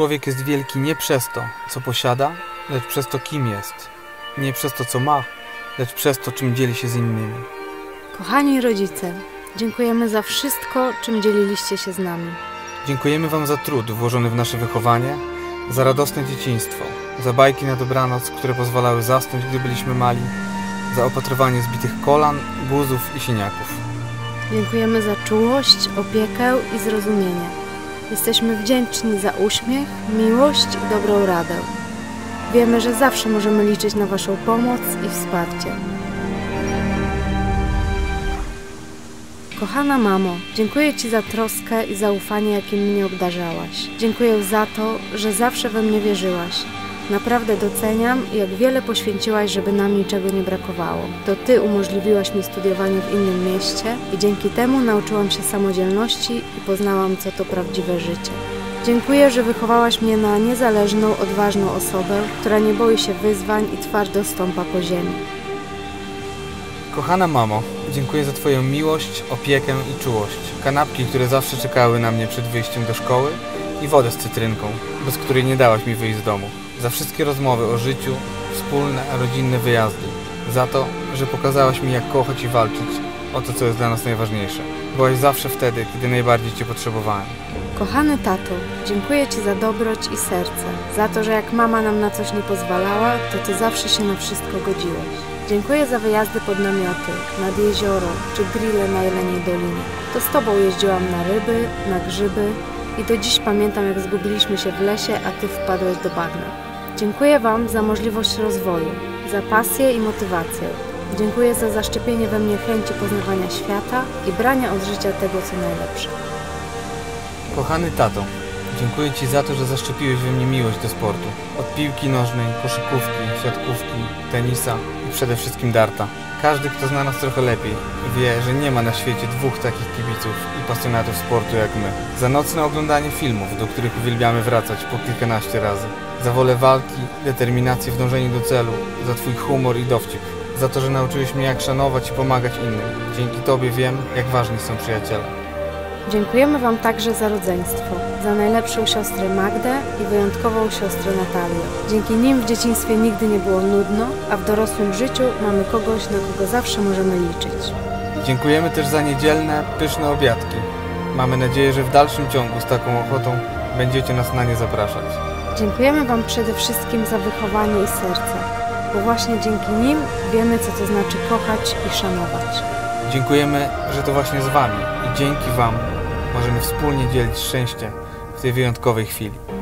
człowiek jest wielki nie przez to, co posiada, lecz przez to, kim jest. Nie przez to, co ma, lecz przez to, czym dzieli się z innymi. Kochani rodzice, dziękujemy za wszystko, czym dzieliliście się z nami. Dziękujemy Wam za trud włożony w nasze wychowanie, za radosne dzieciństwo, za bajki na dobranoc, które pozwalały zasnąć, gdy byliśmy mali, za opatrywanie zbitych kolan, guzów i siniaków. Dziękujemy za czułość, opiekę i zrozumienie. Jesteśmy wdzięczni za uśmiech, miłość i dobrą radę. Wiemy, że zawsze możemy liczyć na Waszą pomoc i wsparcie. Kochana mamo, dziękuję Ci za troskę i zaufanie, jakim mnie obdarzałaś. Dziękuję za to, że zawsze we mnie wierzyłaś. Naprawdę doceniam, jak wiele poświęciłaś, żeby nam niczego nie brakowało. To Ty umożliwiłaś mi studiowanie w innym mieście i dzięki temu nauczyłam się samodzielności i poznałam, co to prawdziwe życie. Dziękuję, że wychowałaś mnie na niezależną, odważną osobę, która nie boi się wyzwań i twardo stąpa po ziemi. Kochana mamo, dziękuję za Twoją miłość, opiekę i czułość. Kanapki, które zawsze czekały na mnie przed wyjściem do szkoły i wodę z cytrynką, bez której nie dałaś mi wyjść z domu. Za wszystkie rozmowy o życiu, wspólne, rodzinne wyjazdy. Za to, że pokazałaś mi, jak kochać i walczyć o to, co jest dla nas najważniejsze. Byłaś zawsze wtedy, kiedy najbardziej Cię potrzebowałem. Kochany tato, dziękuję Ci za dobroć i serce. Za to, że jak mama nam na coś nie pozwalała, to Ty zawsze się na wszystko godziłeś. Dziękuję za wyjazdy pod namioty, nad jezioro czy grille na Jeleniej Dolinie. To z Tobą jeździłam na ryby, na grzyby i do dziś pamiętam, jak zgubiliśmy się w lesie, a Ty wpadłeś do bagna. Dziękuję Wam za możliwość rozwoju, za pasję i motywację. Dziękuję za zaszczepienie we mnie chęci poznawania świata i brania od życia tego, co najlepsze. Kochany tato, dziękuję Ci za to, że zaszczepiłeś we mnie miłość do sportu. Od piłki nożnej, koszykówki, siatkówki, tenisa i przede wszystkim darta. Każdy, kto zna nas trochę lepiej, wie, że nie ma na świecie dwóch takich kibiców i pasjonatów sportu jak my. Za nocne oglądanie filmów, do których uwielbiamy wracać po kilkanaście razy. Za wolę walki, determinację w dążeniu do celu, za Twój humor i dowcip. Za to, że nauczyłeś mnie, jak szanować i pomagać innym. Dzięki Tobie wiem, jak ważni są przyjaciele. Dziękujemy Wam także za rodzeństwo, za najlepszą siostrę Magdę i wyjątkową siostrę Natalię. Dzięki nim w dzieciństwie nigdy nie było nudno, a w dorosłym życiu mamy kogoś, na kogo zawsze możemy liczyć. Dziękujemy też za niedzielne, pyszne obiadki. Mamy nadzieję, że w dalszym ciągu z taką ochotą będziecie nas na nie zapraszać. Dziękujemy Wam przede wszystkim za wychowanie i serce, bo właśnie dzięki nim wiemy, co to znaczy kochać i szanować. Dziękujemy, że to właśnie z Wami i dzięki Wam możemy wspólnie dzielić szczęście w tej wyjątkowej chwili.